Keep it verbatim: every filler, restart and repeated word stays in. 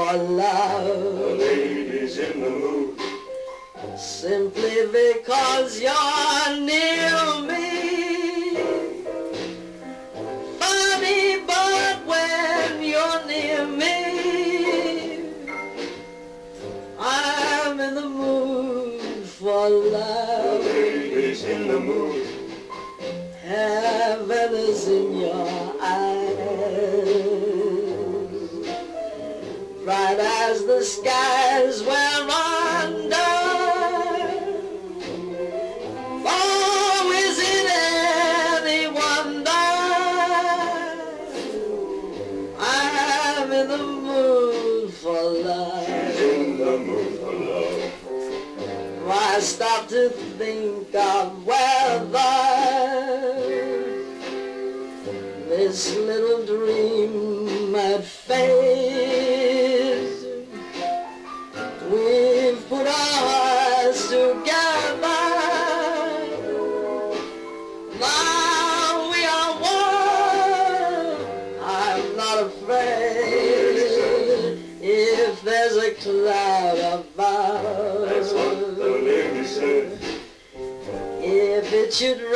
for love. The lady's in the mood. Simply because you're near me. Funny, but when you're near me, I'm in the mood for love. The lady's in the mood. Heaven is in your eyes, bright as the skies we're under. Oh, is it any wonder I'm in the mood for love? She's in the mood for love. Why stop to think of whether this little dream might fade? We've put our hearts together. Now we are one. I'm not afraid if there's a cloud above. That's what the lady said. If it should